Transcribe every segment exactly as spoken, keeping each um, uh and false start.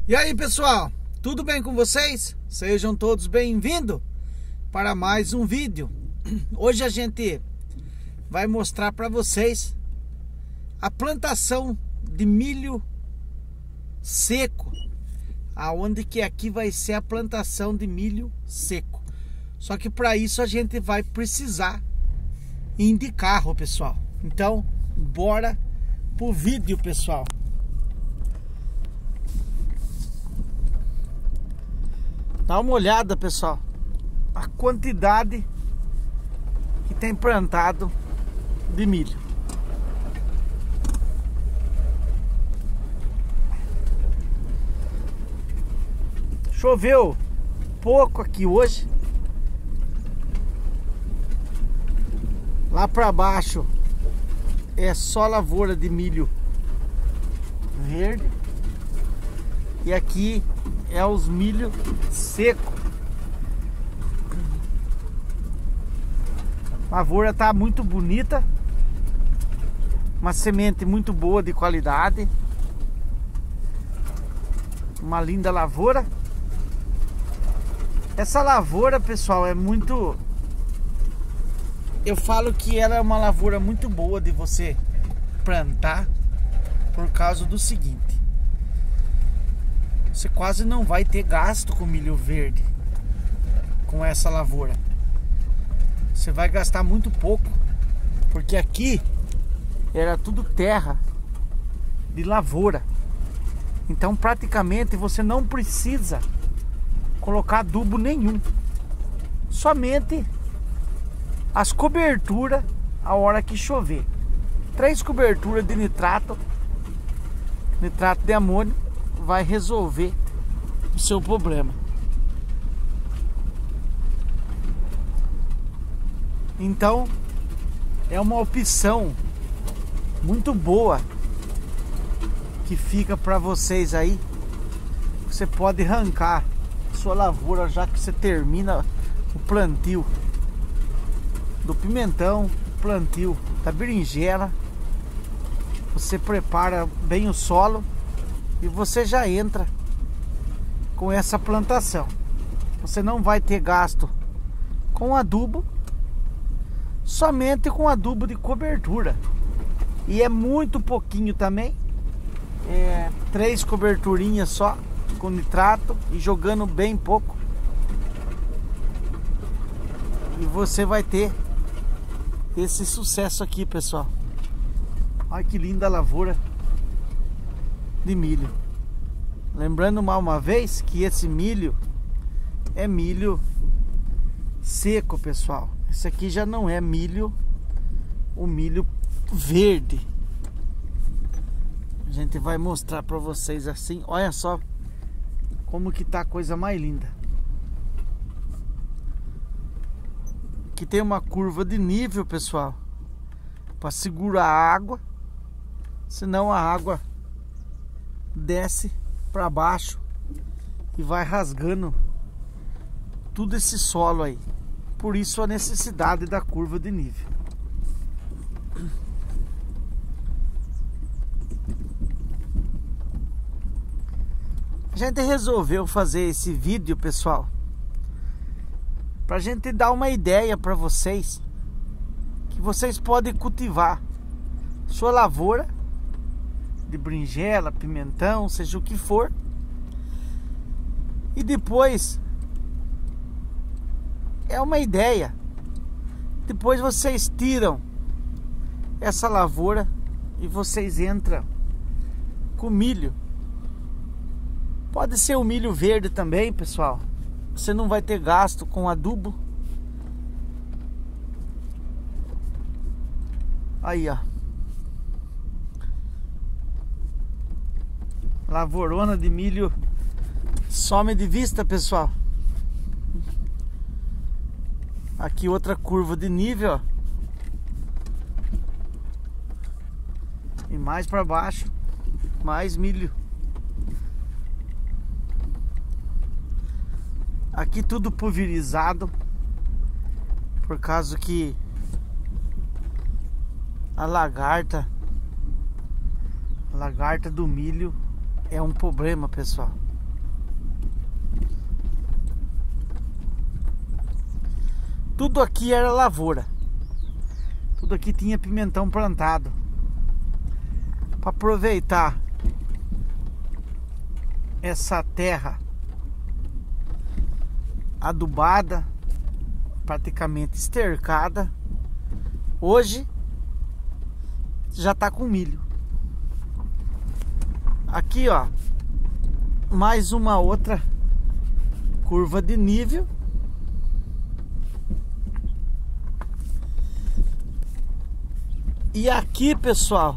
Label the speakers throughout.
Speaker 1: E aí, pessoal, tudo bem com vocês? Sejam todos bem-vindos para mais um vídeo. Hoje a gente vai mostrar para vocês a plantação de milho seco, aonde que aqui vai ser a plantação de milho seco. Só que para isso a gente vai precisar ir de carro, pessoal. Então, bora pro vídeo, pessoal. Dá uma olhada, pessoal, a quantidade que tem plantado de milho. Choveu pouco aqui hoje. Lá para baixo é só lavoura de milho verde. E aqui é os milho seco. A lavoura tá muito bonita. Uma semente muito boa, de qualidade. Uma linda lavoura. Essa lavoura, pessoal, é muito... Eu falo que ela é uma lavoura muito boa de você plantar, por causa do seguinte: você quase não vai ter gasto com milho verde com essa lavoura. Você vai gastar muito pouco, porque aqui era tudo terra de lavoura. Então praticamente você não precisa colocar adubo nenhum. Somente as coberturas a hora que chover. Três coberturas de nitrato, nitrato de amônio, vai resolver o seu problema. Então é uma opção muito boa que fica para vocês aí. Você pode arrancar sua lavoura já que você termina o plantio do pimentão, plantio da berinjela. Você prepara bem o solo e você já entra com essa plantação. Você não vai ter gasto com adubo, somente com adubo de cobertura. E é muito pouquinho também. É, três coberturinhas só com nitrato e jogando bem pouco. E você vai ter esse sucesso aqui, pessoal. Olha que linda lavoura de milho. Lembrando mais uma vez que esse milho é milho seco, pessoal. Esse aqui já não é milho, o milho verde. A gente vai mostrar para vocês assim. Olha só como que tá a coisa mais linda. Aqui tem uma curva de nível, pessoal, para segurar a água, senão a água desce para baixo e vai rasgando tudo esse solo aí. Por isso a necessidade da curva de nível. A gente resolveu fazer esse vídeo, pessoal, pra gente dar uma ideia para vocês que vocês podem cultivar sua lavoura de berinjela, pimentão, seja o que for. E depois é uma ideia. Depois vocês tiram essa lavoura e vocês entram com milho. Pode ser o milho verde também, pessoal. Você não vai ter gasto com adubo. Aí, ó. Lavourona de milho some de vista, pessoal. Aqui outra curva de nível, ó. E mais para baixo, mais milho. Aqui tudo pulverizado, por causa que a lagarta, a lagarta do milho é um problema, pessoal. Tudo aqui era lavoura. Tudo aqui tinha pimentão plantado. Para aproveitar essa terra adubada, praticamente estercada, hoje já tá com milho. Aqui, ó, mais uma outra curva de nível. E aqui, pessoal,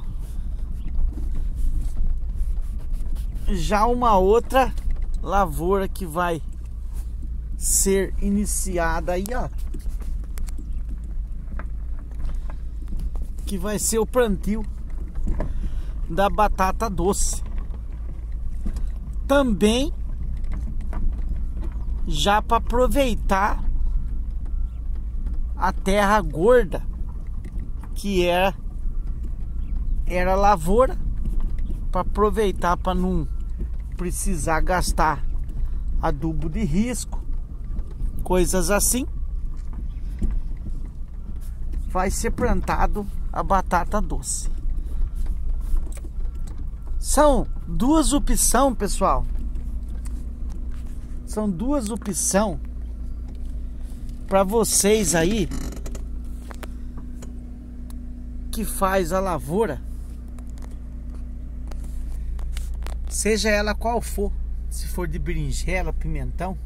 Speaker 1: já uma outra lavoura que vai ser iniciada aí, ó, que vai ser o plantio da batata doce. Também já para aproveitar a terra gorda que é era lavoura, para aproveitar, para não precisar gastar adubo de risco, coisas assim. Vai ser plantado a batata doce. São duas opções, pessoal. São duas opções para vocês aí que faz a lavoura, seja ela qual for, se for de berinjela, pimentão,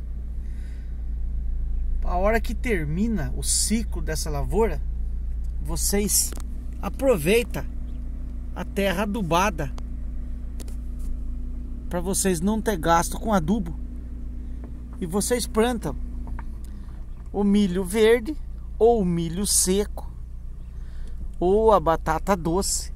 Speaker 1: a hora que termina o ciclo dessa lavoura, vocês aproveitam a terra adubada para vocês não ter gasto com adubo, e vocês plantam o milho verde ou o milho seco ou a batata doce,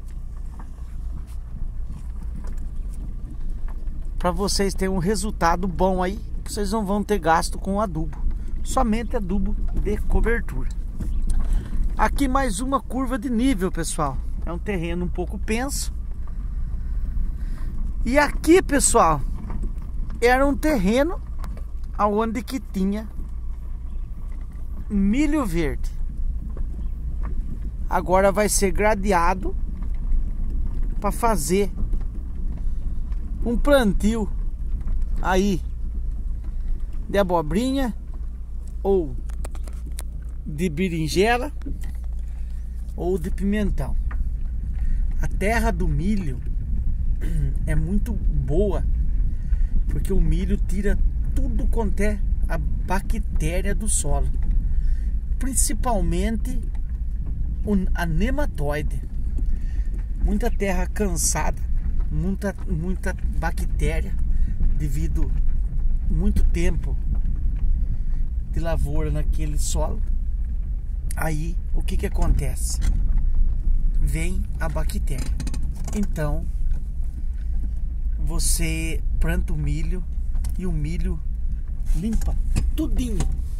Speaker 1: para vocês terem um resultado bom aí. Vocês não vão ter gasto com adubo, somente adubo de cobertura. Aqui mais uma curva de nível, pessoal. É um terreno um pouco penso. E aqui, pessoal, era um terreno aonde que tinha milho verde. Agora vai ser gradeado para fazer um plantio aí de abobrinha ou de berinjela ou de pimentão. A terra do milho é muito boa, porque o milho tira tudo quanto é a bactéria do solo, principalmente a nematóide. Muita terra cansada, muita, muita bactéria devido muito tempo de lavoura naquele solo. Aí o que que acontece? Vem a bactéria. Então você planta o milho e o milho limpa tudinho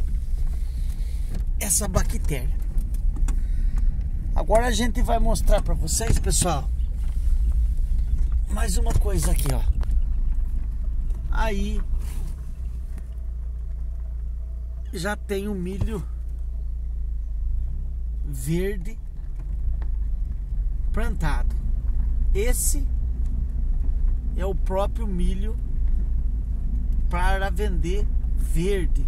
Speaker 1: essa bactéria. Agora a gente vai mostrar para vocês, pessoal, mais uma coisa aqui, ó. Aí já tem o milho verde plantado. Esse é o próprio milho para vender verde.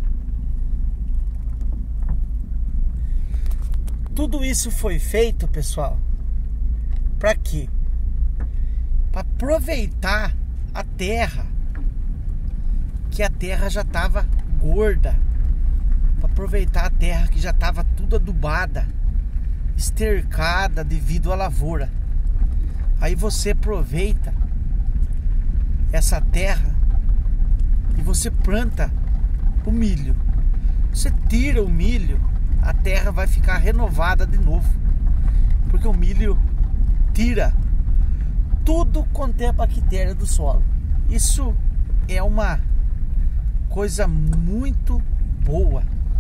Speaker 1: Tudo isso foi feito, pessoal, para quê? Para aproveitar a terra, que a terra já estava gorda, para aproveitar a terra que já estava tudo adubada, estercada devido à lavoura. Aí você aproveita essa terra e você planta o milho. Você tira o milho, a terra vai ficar renovada de novo, porque o milho tira tudo quanto é bactéria do solo. Isso é uma coisa muito boa.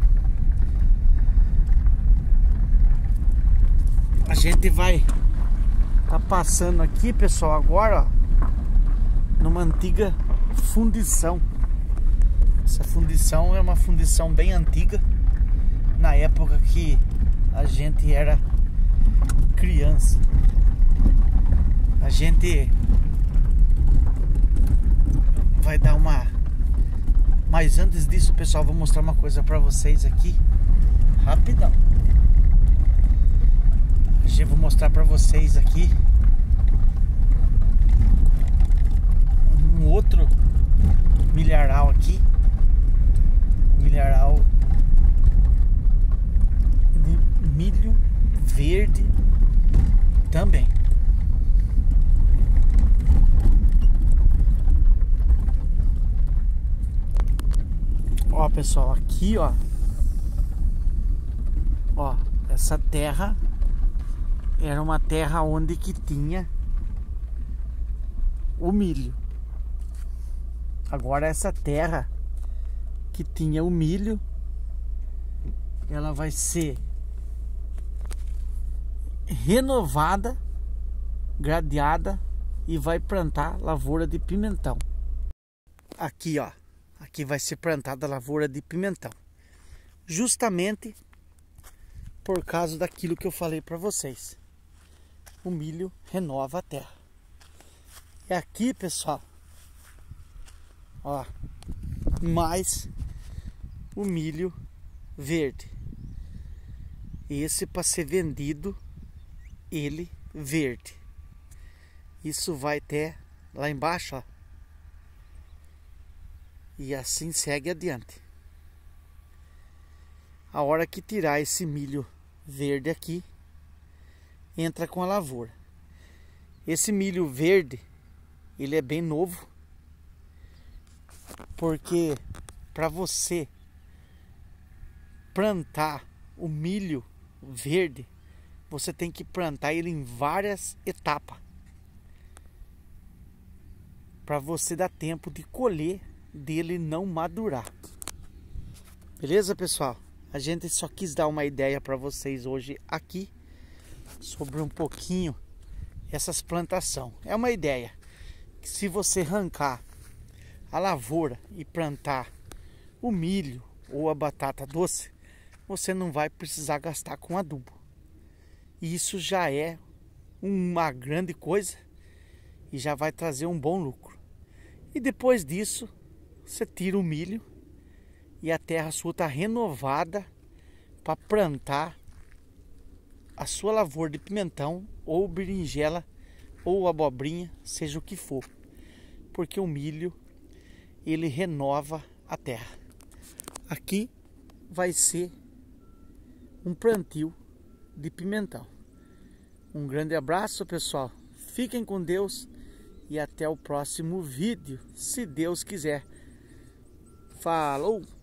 Speaker 1: A gente vai tá passando aqui, pessoal, agora, ó, numa antiga fundição. Essa fundição é uma fundição bem antiga, na época que a gente era criança. A gente vai dar uma... Mas antes disso, pessoal, vou mostrar uma coisa pra vocês aqui, rapidão. Eu vou mostrar pra vocês aqui um outro milharal aqui, milharal de milho verde também. Ó, pessoal, aqui, ó, ó, essa terra era uma terra onde que tinha o milho. Agora essa terra que tinha o milho, ela vai ser renovada, gradeada e vai plantar lavoura de pimentão. Aqui, ó, aqui vai ser plantada a lavoura de pimentão, justamente por causa daquilo que eu falei para vocês. O milho renova a terra. E aqui, pessoal, ó, mais o milho verde. Esse para ser vendido, ele verde. Isso vai até lá embaixo, ó. E assim segue adiante. A hora que tirar esse milho verde aqui, entra com a lavoura. Esse milho verde, ele é bem novo, porque para você plantar o milho verde, você tem que plantar ele em várias etapas, para você dar tempo de colher dele não madurar. Beleza, pessoal? A gente só quis dar uma ideia para vocês hoje aqui sobre um pouquinho essas plantações. É uma ideia que, se você arrancar a lavoura e plantar o milho ou a batata doce, você não vai precisar gastar com adubo. E isso já é uma grande coisa e já vai trazer um bom lucro. E depois disso, você tira o milho e a terra sua está renovada para plantar a sua lavoura de pimentão ou berinjela ou abobrinha, seja o que for, porque o milho, ele renova a terra. Aqui vai ser um plantio de pimentão. Um grande abraço, pessoal, fiquem com Deus e até o próximo vídeo, se Deus quiser. Falou!